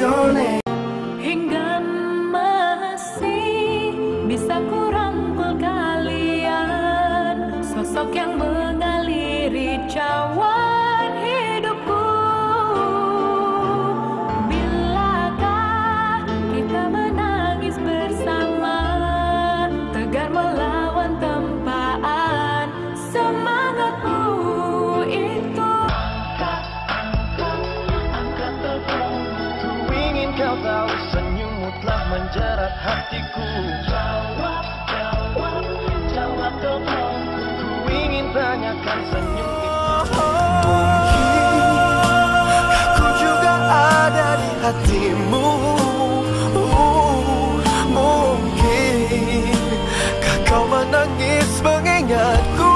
donate. Hingga masih bisa ku rangkul kalian, sosok yang mengaliri cawan hidupku. Bilakah kita menangis bersama, tegar melawan tempaan semangatmu itu. Angkat telepon, ku ingin kau tahu senyummu telah menjerat hatiku. Jawab, jawab, jawab telepon, ku ingin tanyakan senyum itu. Aku juga ada di hatimu. Mungkin kau menangis mengingatku.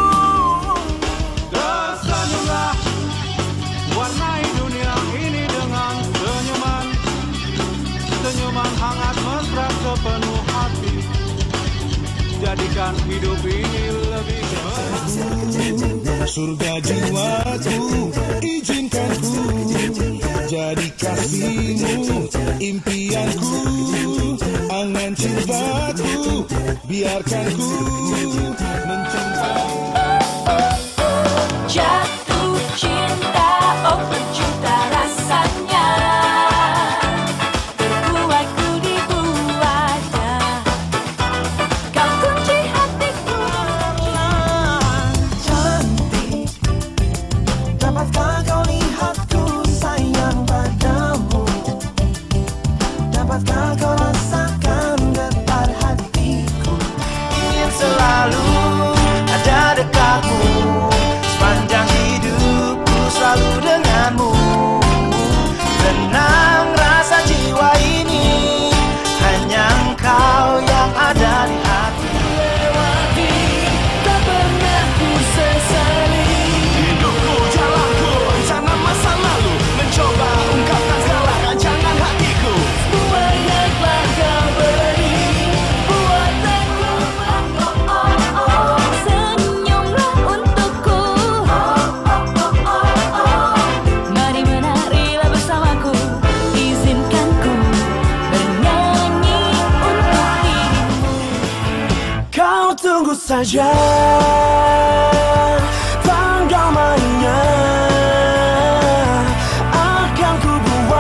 Tersenyumlah, warnai dunia ini dengan senyuman. Senyuman hangat mesra sepenuh hati, jadikan hidup ini lebih baik. Surga jiwaku, izinkan ku jadi kasihmu, impianku, angan cintaku, biarkan ku mencinta. Jatuh cinta, oh berjuta rasanya, terbuatku dibuatnya. Kau kunci hatiku. Cantik, dapatkah kau lihatku sayang padamu? Dapatkah kau rasakan getar hatiku? Ingin selalu ada dekatmu, sepanjang hidupku selalu denganmu. Tenang rasa jiwa ini, hanya engkau yang ada di hati. Lewati, tak pernah ku sesali. Hidupku, jalanku, rencana masa lalu, mencoba ungkapkan segala rancangan hatiku. Banyaklah kau beri buatanku. Senyumlah untukku. Mari menarilah bersamaku. Izinkan ku bernyanyi untuk dirimu. Kau tunggu saja tanggal mainnya, akan ku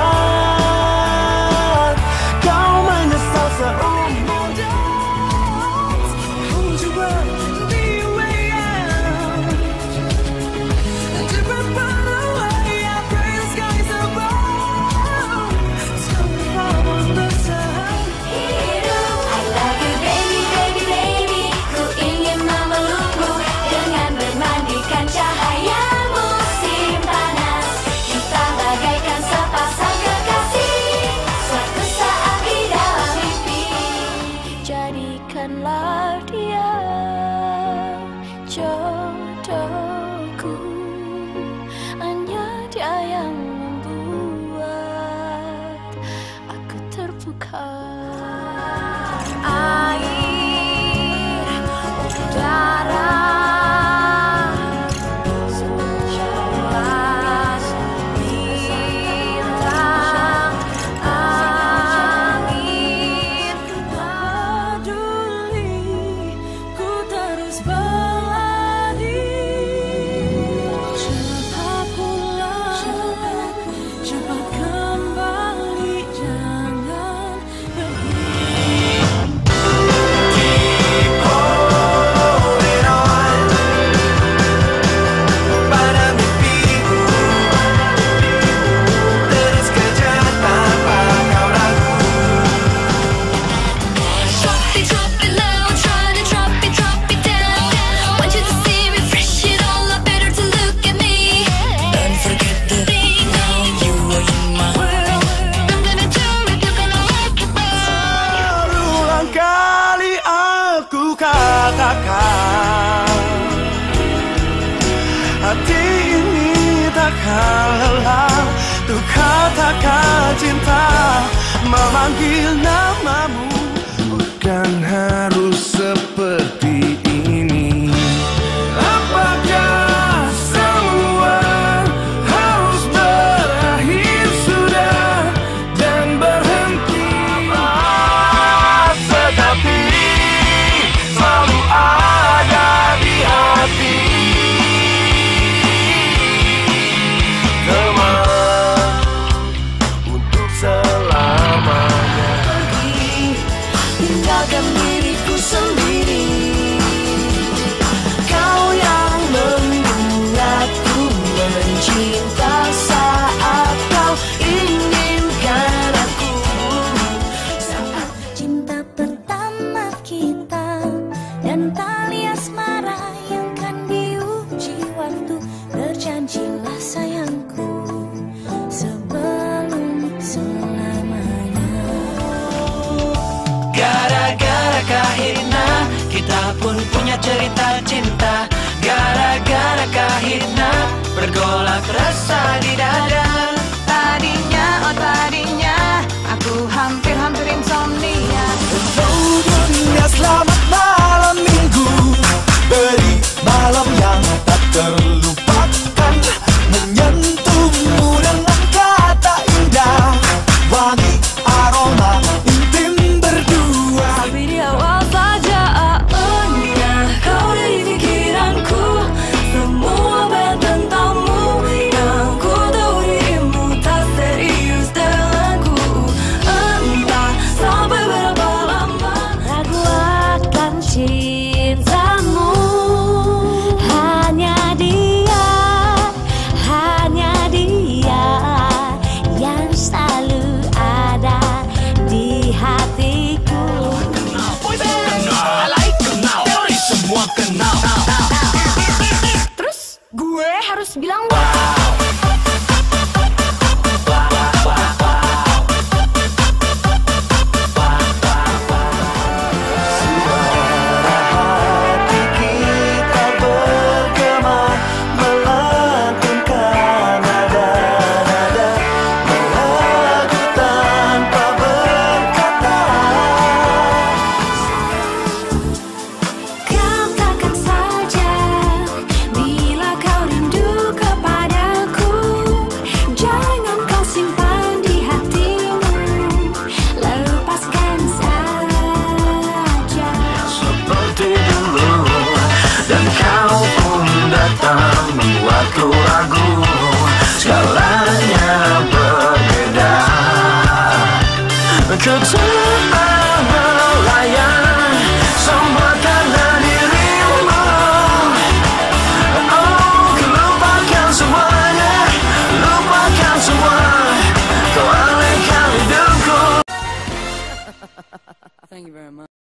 buat kau menyesal seumur hidup. Hold you up, be away out, different far away. I pray the skies above, so far on the sun. Hidup, I love you baby, baby, baby. Ku ingin memelukmu dengan bermandikan cahayamu. Musim panas, kita bagaikan sepasang kekasih. Suatu saat di dalam mimpi, jadikanlah dia jodohku. Hanya dia yang membuat aku terbuka. Air, udara, jelas, bintang, angin, peduli, ku terus berlari. Cepat pulang, cepat kembali, jangan pergi. Holding on pada mimpiku, terus kejar tanpa kau ragu. Drop it low, try to drop it down. Want you to see me fresh, it all up better to look at me. Don't forget the thing, now you are in my world. I'm gonna do it, you're gonna like it. Berulang kali aku katakan, hati ini takkan lelah untuk katakan cinta, memanggil namamu. Bukan harus seperti ini. Apakah semua harus berakhir sudah? Janjilah sayangku sebelum selamanya. Gara-gara Kahitna kita pun punya cerita cinta. Gara-gara Kahitna bergolak rasa di dada. Tadinya aku hampir insomnia. Oh dunia, selamat malam minggu, beri malam yang tak terlupakan, menyentuhmu dengan kata indah, wangi aroma intim berdua. Tapi di awal saja kau dari pikiranku, semua bayang tentangmu, yang ku tahu dirimu tak serius denganku. Entah sampai berapa lama aku akan cintamu. Hanya dia yang selalu ada di hatiku. Semua kenal. Terus gue harus bilang wow. Hati kita bergema, melantunkan nada-nada, melagu tanpa berkata. Katakan saja bila kau rindu kepadaku, jangan kau simpan di hatimu, lepaskan saja. Seperti dulu, dan kau pun datang membuatku ragu. Skalanya berbeda, ku tak melayang, semua karena dirimu. Oh, ku lupakan semuanya, lupakan semua, kau alihkan hidupku. Thank you very much.